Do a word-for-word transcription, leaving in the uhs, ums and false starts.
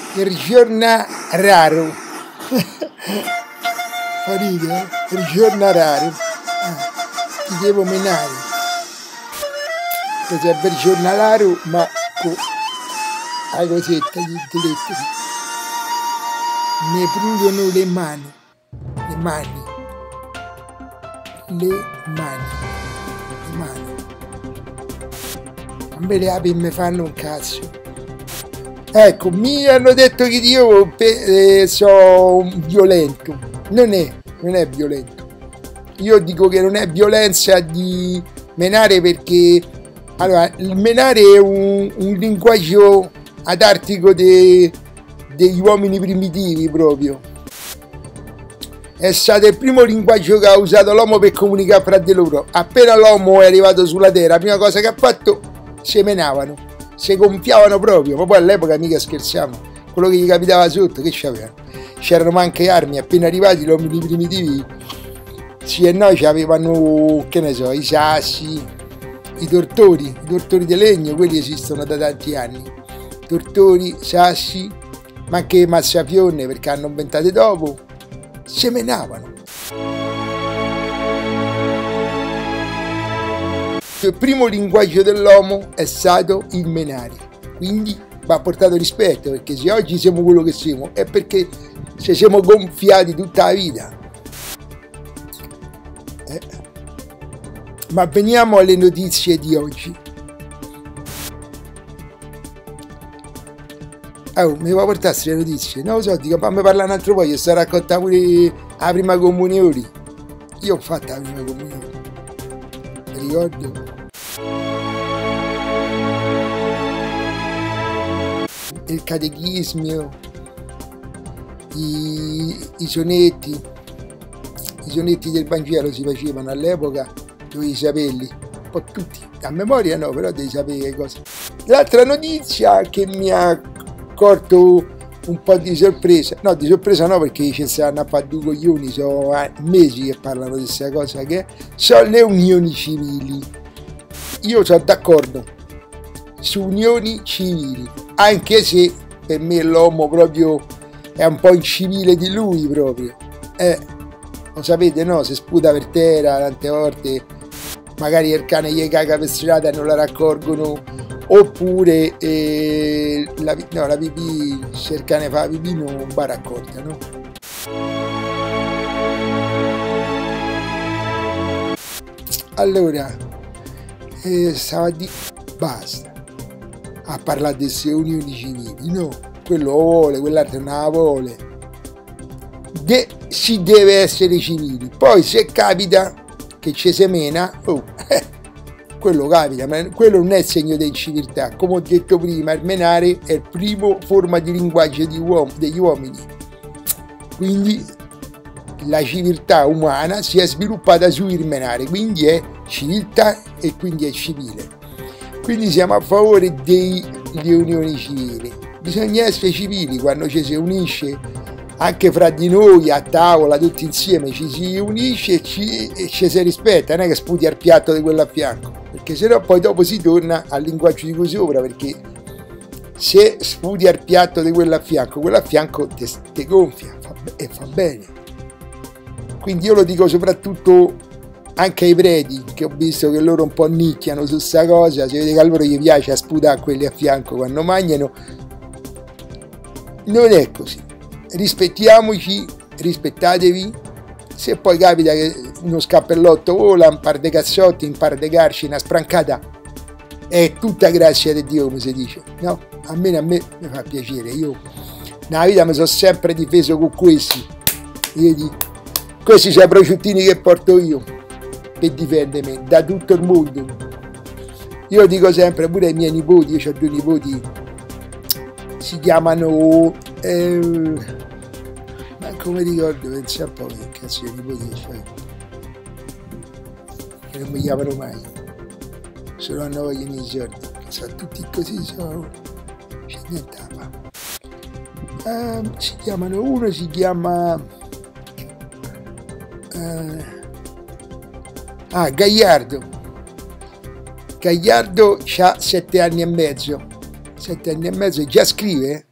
il giorno raro. Fa ridere, eh? Il giorno raro. Ah, ti devo menare. Che serve il giorno raro, ma con la cosetta, gli lettere. Mi bruciano le mani. Le mani. Le mani. Le mani. A me le api mi fanno un cazzo. Ecco, mi hanno detto che io eh, sono violento. Non è, non è violento. Io dico che non è violenza di menare perché allora, il menare è un, un linguaggio adartico de, degli uomini primitivi proprio. È stato il primo linguaggio che ha usato l'uomo per comunicare fra di loro. Appena l'uomo è arrivato sulla terra, la prima cosa che ha fatto, si menavano, si gonfiavano proprio, ma poi all'epoca mica scherzavano, quello che gli capitava sotto, che c'avevano? C'erano anche armi, appena arrivati gli uomini primitivi, sì e no, avevano, che ne so, i sassi, i tortori, i tortori di legno, quelli esistono da tanti anni, tortori, sassi, ma anche mazzafione perché hanno inventato dopo, semenavano. Il primo linguaggio dell'uomo è stato il menare, quindi va portato rispetto, perché se oggi siamo quello che siamo è perché ci siamo gonfiati tutta la vita. Eh. Ma veniamo alle notizie di oggi. Oh, mi va a portare queste notizie? Non lo so, dico, fammi parlare un altro po', io sto a raccontare pure la prima comunione. Io ho fatto la prima comunione. Mi ricordo. Il catechismo, i, i sonetti, i sonetti del Vangelo si facevano all'epoca, dovevi saperli, un po' tutti, a memoria no, però devi sapere che cosa. L'altra notizia che mi ha colto un po' di sorpresa, no di sorpresa no perché ci stanno a fare due coglioni, sono mesi che parlano di questa cosa, che sono le unioni civili. Io sono d'accordo su unioni civili, anche se per me l'uomo proprio è un po' incivile di lui proprio, eh, lo sapete no, si sputa per terra tante volte, magari il cane gli caga per strada e non la raccolgono, oppure eh, la, no, la pipì, se il cane fa la pipì non va raccolta, no? Allora, eh, stavo a dire, basta a parlare di queste unioni civili, no, quello vuole, quell'altro non la vuole, De, si deve essere civili, poi se capita che ci semena, oh, eh, quello capita, ma quello non è segno di inciviltà, come ho detto prima, il menare è il primo forma di linguaggio di uom degli uomini, quindi la civiltà umana si è sviluppata sul menare, quindi è civiltà e quindi è civile. Quindi siamo a favore delle unioni civili. Bisogna essere civili quando ci si unisce, anche fra di noi a tavola, tutti insieme, ci si unisce e ci, e ci si rispetta, non è che sputi al piatto di quello a fianco, perché sennò poi dopo si torna al linguaggio di cui sopra, perché se sputi al piatto di quello a fianco, quello a fianco ti gonfia fa, e fa bene. Quindi io lo dico soprattutto anche ai preti, che ho visto che loro un po' nicchiano su sta cosa, si vede che a loro gli piace a sputare quelli a fianco quando mangiano. Non è così, rispettiamoci, rispettatevi, se poi capita che uno scappellotto vola, un par di cazzotti, un par di carci, una sprancata, è tutta grazia di Dio, come si dice, no? A me, a me mi fa piacere, io nella vita mi sono sempre difeso con questi, vedi? Questi sono i prosciuttini che porto io per difendermi da tutto il mondo. Io dico sempre pure ai miei nipoti, io ho due nipoti, si chiamano eh, ma come ricordo, pensa un po' che cazzo di nipoti che che non mi chiamano mai, solo hanno voglia nei giorni, sono tutti così, sono c'è niente da fare. Uh, si chiamano, uno si chiama uh, ah, Gagliardo. Gagliardo ha sette anni e mezzo. Sette anni e mezzo e già scrive?